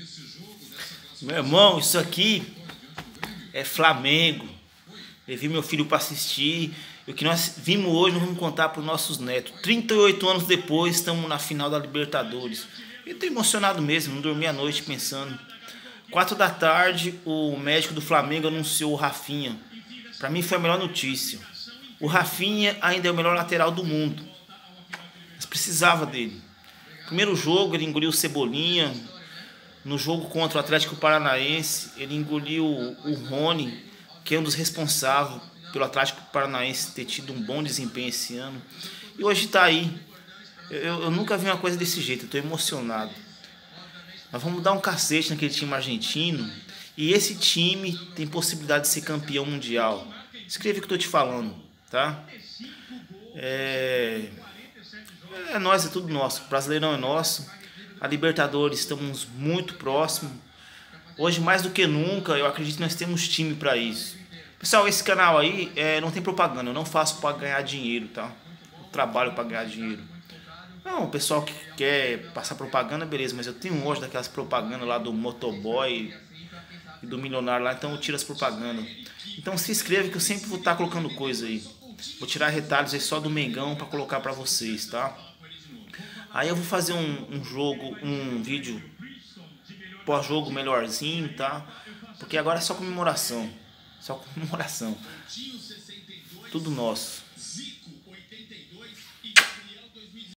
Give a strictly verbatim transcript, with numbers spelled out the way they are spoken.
Meu irmão, isso aqui é Flamengo. Levei meu filho para assistir. E o que nós vimos hoje, nós vamos contar para os nossos netos. trinta e oito anos depois, estamos na final da Libertadores. Eu tô emocionado mesmo, não dormi a noite pensando. Quatro da tarde, o médico do Flamengo anunciou o Rafinha. Para mim foi a melhor notícia. O Rafinha ainda é o melhor lateral do mundo. Mas precisava dele. Primeiro jogo, ele engoliu o Cebolinha. No jogo contra o Atlético Paranaense, ele engoliu o Rony, que é um dos responsáveis pelo Atlético Paranaense ter tido um bom desempenho esse ano. E hoje está aí. Eu, eu nunca vi uma coisa desse jeito, eu estou emocionado. Nós vamos dar um cacete naquele time argentino. E esse time tem possibilidade de ser campeão mundial. Escreve o que eu estou te falando, tá? É... é nós, é tudo nosso. O Brasileirão é nosso. A Libertadores estamos muito próximos. Hoje, mais do que nunca, eu acredito que nós temos time para isso. Pessoal, esse canal aí é, não tem propaganda. Eu não faço para ganhar dinheiro, tá? Eu trabalho para ganhar dinheiro. Não, o pessoal que quer passar propaganda, beleza. Mas eu tenho hoje daquelas propagandas lá do motoboy e do milionário lá. Então eu tiro as propagandas. Então se inscreva que eu sempre vou estar colocando coisa aí. Vou tirar retalhos aí só do Mengão para colocar para vocês, tá? Aí eu vou fazer um, um jogo, um vídeo pós-jogo melhorzinho, tá? Porque agora é só comemoração. Só comemoração. Tudo nosso.